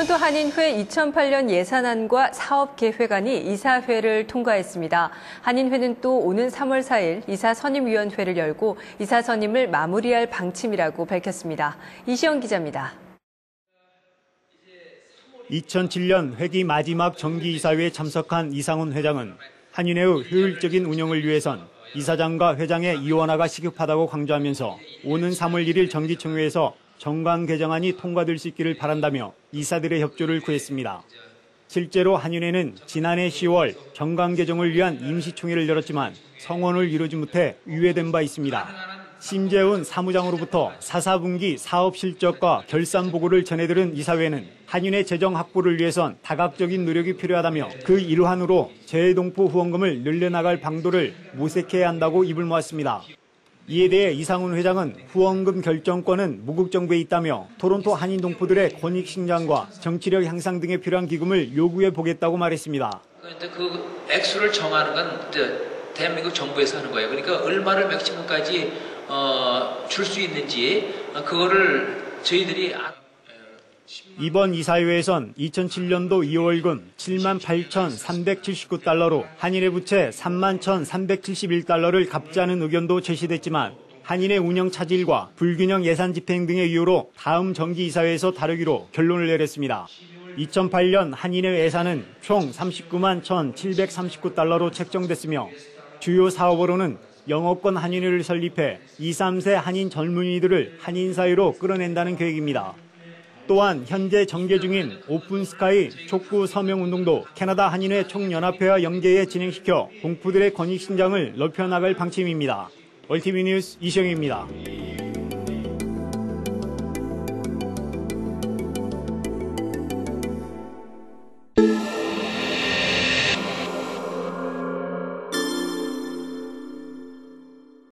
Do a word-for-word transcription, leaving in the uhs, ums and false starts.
토론토 한인회 이천팔 년 예산안과 사업계획안이 이사회를 통과했습니다. 한인회는 또 오는 삼월 사일 이사 선임위원회를 열고 이사 선임을 마무리할 방침이라고 밝혔습니다. 이시영 기자입니다. 이천칠 년 회기 마지막 정기이사회에 참석한 이상훈 회장은 한인회의 효율적인 운영을 위해선 이사장과 회장의 이원화가 시급하다고 강조하면서 오는 삼월 일일 정기총회에서 정관 개정안이 통과될 수 있기를 바란다며 이사들의 협조를 구했습니다. 실제로 한인회는 지난해 시월 정관 개정을 위한 임시총회를 열었지만 성원을 이루지 못해 유예된 바 있습니다. 심재훈 사무장으로부터 사사분기 사업 실적과 결산 보고를 전해들은 이사회는 한인회 재정 확보를 위해선 다각적인 노력이 필요하다며 그 일환으로 재외동포 후원금을 늘려나갈 방도를 모색해야 한다고 입을 모았습니다. 이에 대해 이상훈 회장은 후원금 결정권은 무국정부에 있다며 토론토 한인 동포들의 권익 신장과 정치력 향상 등에 필요한 기금을 요구해 보겠다고 말했습니다. 그 액수를 정하는 건 대한민국 정부에서 하는 거예요. 그러니까 얼마를 맥시멈까지 어, 줄 수 있는지 그거를 저희들이 이번 이사회에선 이천칠 년도 이월금 칠만 팔천삼백칠십구 달러로 한인회 부채 삼만 천삼백칠십일 달러를 갚자는 의견도 제시됐지만 한인회 운영 차질과 불균형 예산 집행 등의 이유로 다음 정기이사회에서 다루기로 결론을 내렸습니다. 이천팔 년 한인회 예산은 총 삼십구만 천칠백삼십구 달러로 책정됐으며 주요 사업으로는 영어권 한인회를 설립해 이, 삼 세 한인 젊은이들을 한인 사회로 끌어낸다는 계획입니다. 또한 현재 전개 중인 오픈스카이 촉구 서명운동도 캐나다 한인회 총연합회와 연계해 진행시켜 동포들의 권익 신장을 넓혀나갈 방침입니다. 얼티비 뉴스 이시영입니다.